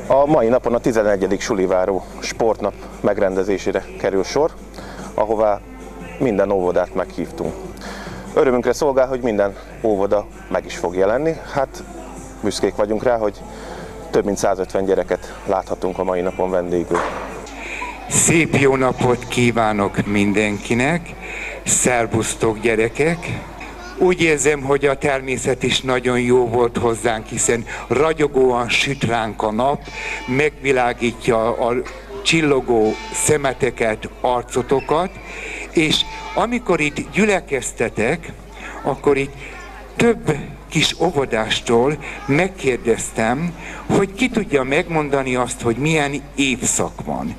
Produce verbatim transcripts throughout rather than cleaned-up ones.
A mai napon a tizenegyedik Suliváró sportnap megrendezésére kerül sor, ahová minden óvodát meghívtunk. Örömünkre szolgál, hogy minden óvoda meg is fog jelenni. Hát büszkék vagyunk rá, hogy több mint százötven gyereket láthatunk a mai napon vendégül. Szép jó napot kívánok mindenkinek! Szerbusztok, gyerekek! Úgy érzem, hogy a természet is nagyon jó volt hozzánk, hiszen ragyogóan süt ránk a nap, megvilágítja a csillogó szemeteket, arcotokat, és amikor itt gyülekeztetek, akkor itt több kis óvodástól megkérdeztem, hogy ki tudja megmondani azt, hogy milyen évszak van.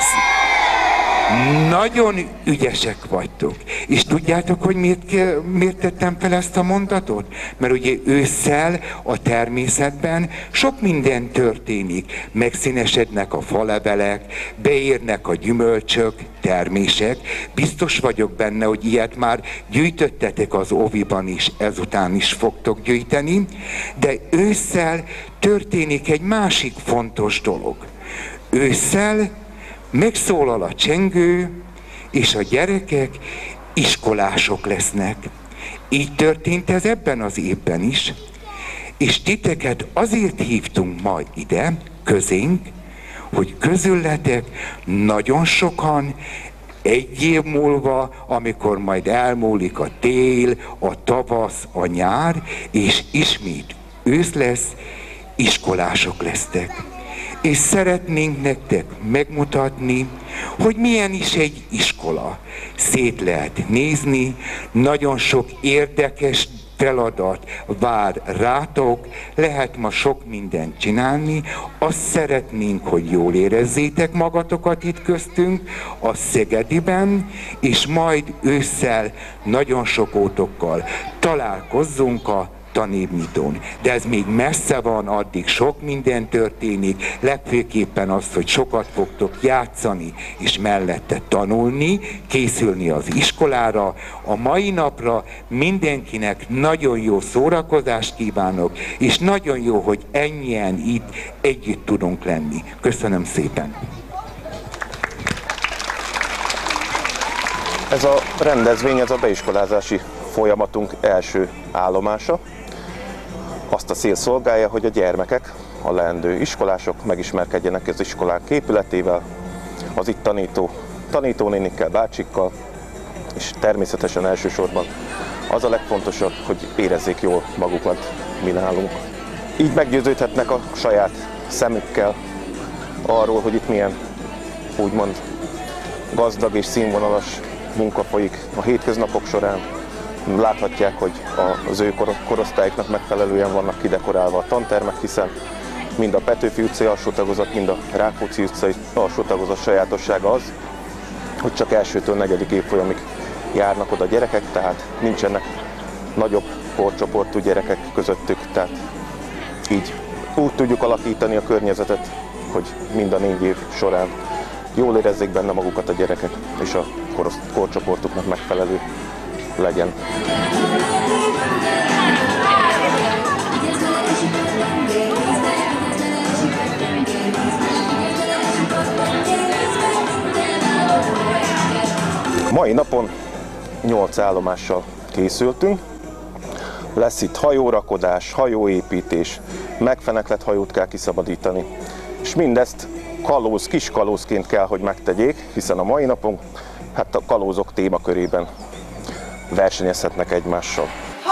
Nagyon ügyesek vagytok. És tudjátok, hogy miért, miért tettem fel ezt a mondatot? Mert ugye ősszel a természetben sok minden történik. Megszínesednek a falevelek, beérnek a gyümölcsök, termések. Biztos vagyok benne, hogy ilyet már gyűjtöttetek az óviban is, ezután is fogtok gyűjteni. De ősszel történik egy másik fontos dolog. Ősszel megszólal a csengő, és a gyerekek iskolások lesznek. Így történt ez ebben az évben is, és titeket azért hívtunk majd ide, közénk, hogy közületek nagyon sokan egy év múlva, amikor majd elmúlik a tél, a tavasz, a nyár, és ismét ősz lesz, iskolások lesztek. És szeretnénk nektek megmutatni, hogy milyen is egy iskola. Szét lehet nézni, nagyon sok érdekes feladat vár rátok, lehet ma sok mindent csinálni. Azt szeretnénk, hogy jól érezzétek magatokat itt köztünk, a Szegediben, és majd ősszel nagyon sok ótokkal találkozzunk a tanévnyitón. De ez még messze van, addig sok minden történik, legfőképpen az, hogy sokat fogtok játszani, és mellette tanulni, készülni az iskolára. A mai napra mindenkinek nagyon jó szórakozást kívánok, és nagyon jó, hogy ennyien itt együtt tudunk lenni. Köszönöm szépen! Ez a rendezvény, ez a beiskolázási folyamatunk első állomása. Azt a cél szolgálja, hogy a gyermekek, a leendő iskolások megismerkedjenek az iskolák épületével, az itt tanító tanítónénikkel, bácsikkal, és természetesen elsősorban az a legfontosabb, hogy érezzék jól magukat mi nálunk. Így meggyőződhetnek a saját szemükkel arról, hogy itt milyen úgymond gazdag és színvonalas munka folyik a hétköznapok során. Láthatják, hogy az ő korosztályoknak megfelelően vannak kidekorálva a tantermek, hiszen mind a Petőfi utcai alsó tagozat, mind a Rákóczi utcai alsó tagozat sajátossága az, hogy csak elsőtől negyedik évfolyamig járnak oda gyerekek, tehát nincsenek nagyobb korcsoportú gyerekek közöttük, tehát így úgy tudjuk alakítani a környezetet, hogy mind a négy év során jól érezzék benne magukat a gyerekek, és a korcsoportuknak megfelelő legyen. Mai napon nyolc állomással készültünk. Lesz itt hajórakodás, hajóépítés, megfeneklett hajót kell kiszabadítani. És mindezt kalóz, kis kalózként kell, hogy megtegyék, hiszen a mai napon hát a kalózok témakörében versenyezhetnek egymással.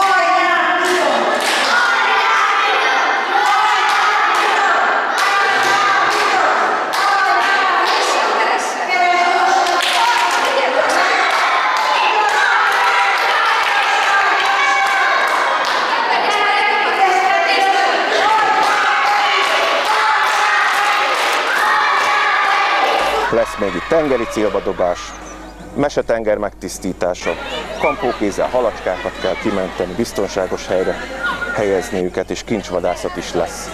Lesz még itt tengeri célbadobás, mesetenger megtisztítása, kampókézzel halacskákat kell kimenteni, biztonságos helyre helyezni őket, és kincsvadászat is lesz.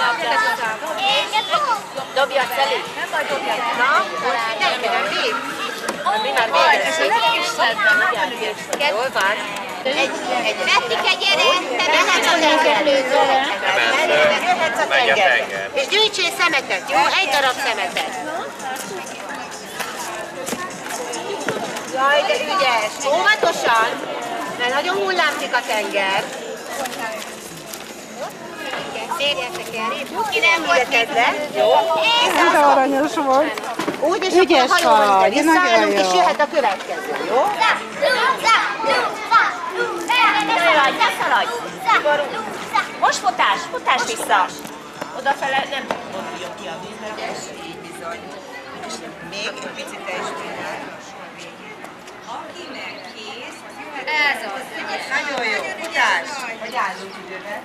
Dobja a szelét! Nem baj, dobja! Na, mindenki nem bír? Mi már végeztünk. Jól van. Pettike, gyere! Te mehetsz a tengerlőtől. Jöhetsz a tenger. És gyűjtsél szemetet, jó? Egy darab szemetet. Jaj, de ügyes! Óvatosan, mert nagyon hullámzik a tenger. Szépen tekerjük. Ki nem volt le. Jó? Ez aranyos volt. Úgy, és Ügyes akkor a hajó vagy, ide nagyon visszaállunk, jó. és jöhet a következő, jó? Ne szaladj! Most futás, futás vissza! Odafele nem mondjuk ki a vízbe. Így bizony. És még egy picit estél. Akinek kész, az jöhet. Ez az. Nagyon jó. Futás. Hogy állunk időben?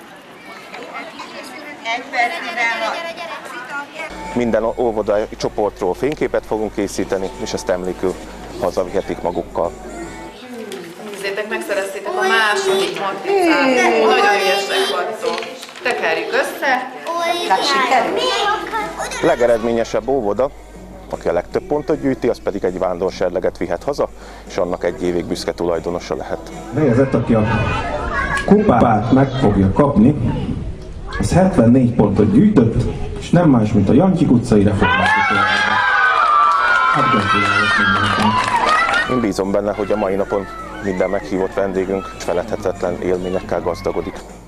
Egy perc, mivel Minden óvodai csoportról fényképet fogunk készíteni, és ezt emlékül hazavihetik magukkal. Nézzétek, megszereztétek a második matricát. Nagyon ügyesek vagytok. Tekerjük össze. Legeredményesebb óvoda, aki a legtöbb pontot gyűjti, az pedig egy vándorserleget vihet haza, és annak egy évig büszke tulajdonosa lehet. Helyezett, aki a kupát meg fogja kapni, az hetvennégy pontot gyűjtött, és nem más, mint a Jantyik utcai református. Hát gratulálok mindenkinek. Én bízom benne, hogy a mai napon minden meghívott vendégünk feledhetetlen élményekkel gazdagodik.